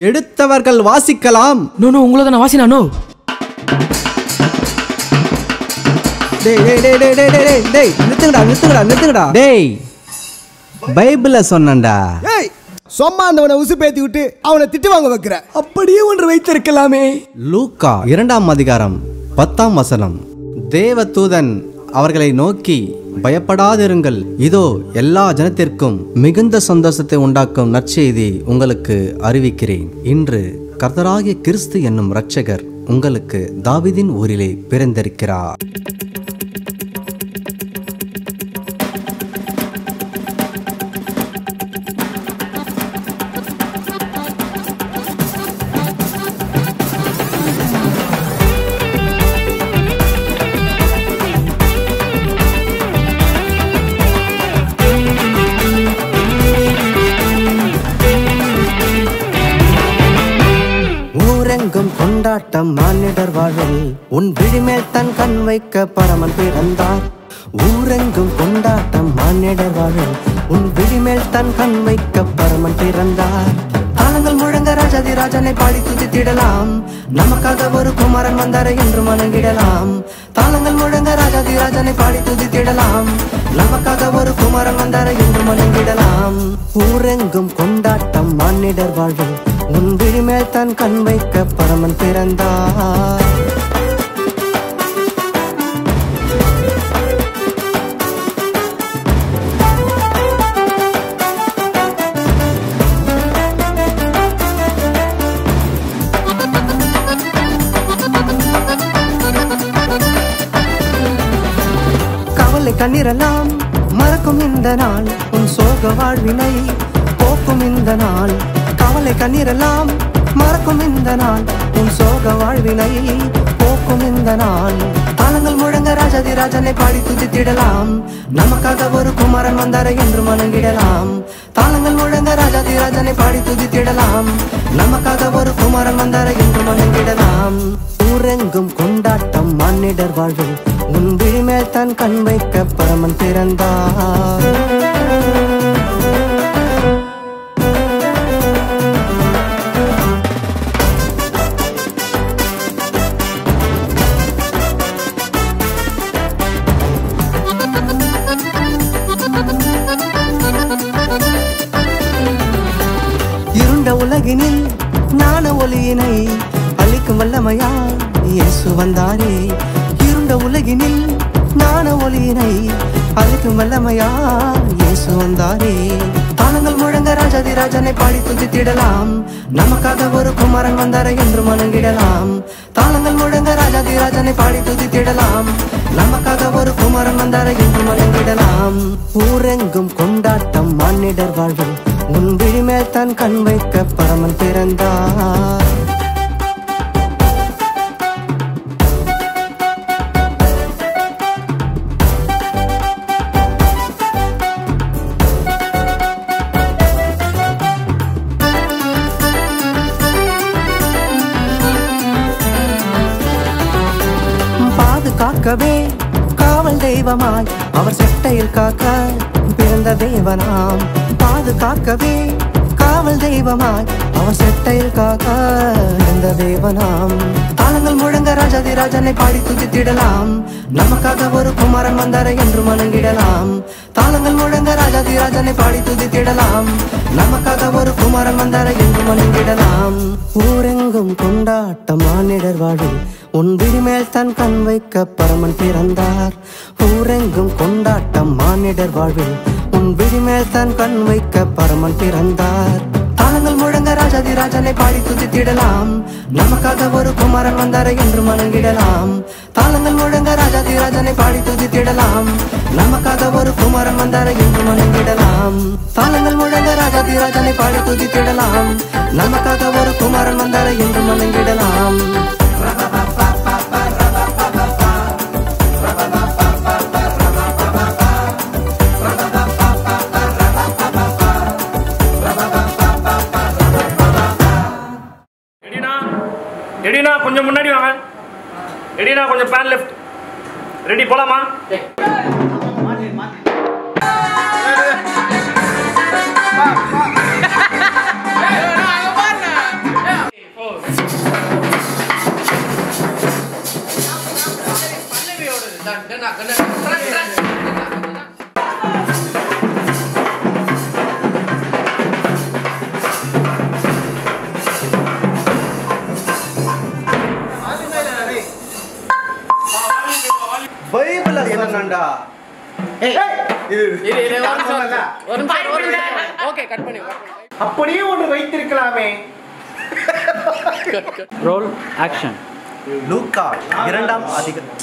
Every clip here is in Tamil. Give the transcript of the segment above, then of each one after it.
எடுத்தவர்கள் வாசிக்கலாம். நோ நோ உங்களை தான் வாசினா. நோ நிறுத்துங்கடா. டேய் பைபிள சொன்னண்டா. சொம்மா அந்தவனை உசுப்பேத்தி விட்டு அவனை திட்டு வாங்க வைக்கிற. அப்படியே ஒன்று வைத்திருக்கலாமே. லூக்கா 2ஆம் அதிகாரம் 10ஆம் வசனம். தேவதூதன் அவர்களை நோக்கி, பயப்படாதிருங்கள், இதோ எல்லா ஜனத்திற்கும் மிகுந்த சந்தோஷத்தை உண்டாக்கும் நற்செய்தி உங்களுக்கு அறிவிக்கிறேன். இன்று கர்த்தராகிய கிறிஸ்து என்னும் இரட்சகர் உங்களுக்கு தாவீதின் ஊரிலே பிறந்திருக்கிறார். கொண்டாட்டம் மானிடர் வாழ்வில் உன் விழிமேல் தன் கண் வைக்க பரமன் பிறந்தார். ஊரெங்கும் கொண்டாட்டம் மானிடர் வாழ்வில் உன் விழிமேல் தன் கண் வைக்க பரமன் பிறந்தார். தாளங்கள் முழங்க ராஜாதி ராஜனை பாடி துதித்திடலாம். நமக்காக ஒரு குமாரன் வந்தாரை என்று வணங்கிடலாம். தாளங்கள் முழங்க ராஜாதி ராஜனை பாடி துதித்திடலாம். நமக்காக ஒரு குமாரன் வந்தாரை என்று வணங்கிடலாம். ஊரெங்கும் கொண்டாட்டம் மானிடர் வாழ்வில் உன் விழிமேல் தன் கண் வைக்க பரமன் பிறந்தார். கவலை கண்ணீரெல்லாம் மறக்கும் இந்த நாள், உன் சோக வாழ்வினை போக்கும் இந்த நாள். கவலை கண்ணீரெல்லாம் மறக்கும் இந்த நாள், உன் சோக வாழ்வினை போக்கும் இந்த நாள். தாளங்கள் முழங்க ராஜாதி ராஜனை பாடி துதித்திடலாம். நமக்காக ஒரு குமாரன் வந்தாரை என்று வணங்கிடலாம். தாளங்கள் முழங்க ராஜாதி ராஜனை பாடி துதித்திடலாம். நமக்காக ஒரு குமாரன் வந்தாரை என்று வணங்கிடலாம். ஊரெங்கும் கொண்டாட்டம் மானிடர் வாழ்வில் உன் விழிமேல் தன் கண் வைக்க பரமன் பிறந்தார். உலகினில் ஞான ஒளியினை அளிக்கும் வல்லமையா இயேசு வந்தாரே. இருண்ட உலகினில் ஞான ஒளியினை அளிக்கும் வல்லமையா இயேசு வந்தாரே. தாளங்கள் முழங்க ராஜாதி ராஜனை பாடி துதித்திடலாம். நமக்காக ஒரு குமாரன் வந்தாரை என்று வணங்கிடலாம். தாளங்கள் முழங்க ராஜாதி ராஜனை பாடி துதித்திடலாம். நமக்காக ஒரு குமாரன் வந்தாரை என்று வணங்கிடலாம். ஊரெங்கும் கொண்டாட்டம் மானிடர் வாழ்வில் உன் விழிமேல் தன் கண் வைக்க பரமன் பிறந்தார். பாதுகாக்கவே காவல் தெய்வமாய் அவர் செட்டையில் காக்க பிறந்த தேவனாம். பாதுகாக்கவே காவல் தெய்வமாய் அவர் செட்டையில் காக்க பிறந்த தேவனாம். தாளங்கள் முழங்க ராஜாதி ராஜனை பாடி துதித்திடலாம். நமக்காக ஒரு குமாரன் வந்தாரை என்று வணங்கிடலாம். தாளங்கள் முழங்க ராஜாதி ராஜனை பாடி துதித்திடலாம். நமக்காக ஒரு குமாரன் வந்தாரை என்று வணங்கிடலாம். ஊரெங்கும் கொண்டாட்டம் மானிடர் வாழ்வில் உன் விழிமேல் தன் கண் வைக்க பரமன் பிறந்தார். ஊரெங்கும் கொண்டாட்டம் மானிடர் வாழ்வில் உன் விழிமேல் தன் கண் வைக்க பரமன் பிறந்தார். தாளங்கள் முழங்க ராஜாதி ராஜனை பாடி துதித்திடலாம். நமக்காக ஒரு குமாரன் வந்தாரை என்று வணங்கிடலாம். தாளங்கள் முழங்க ராஜாதி ராஜனை பாடி துதித்திடலாம். நமக்காக ஒரு குமாரன் வந்தாரை என்று வணங்கிடலாம். தாளங்கள் முழங்க ராஜாதி ராஜனை பாடி துதித்திடலாம். நமக்காக ஒரு குமாரன் வந்தாரை என்று வணங்கிடலாம். ரெடினா கொஞ்சம் முன்னாடி வாங்க. ரெடினா கொஞ்சம் பேன் லெஃப்ட். ரெடி போலாமா? ஓகே கட் பண்ணி அப்படியே ஒன்று வைத்திருக்கலாமே. Roll action. லூக்கா 2ஆம் அதிகாரம்.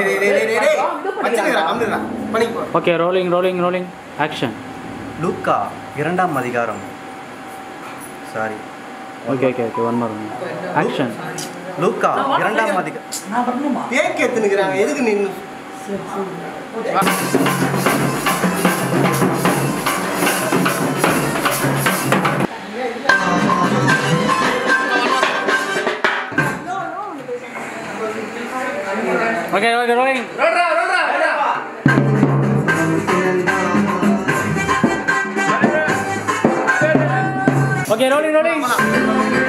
Okay rolling rolling rolling action. லூக்கா 2ஆம் அதிகாரம். Sorry. Okay okay okay one more action. லூக்கா 2ஆம் அதிகாரம். ஏன் கேத்துனுக்குறாங்க? எதுக்கு நின்னு? Okay okay rolling. Okay rolling rolling.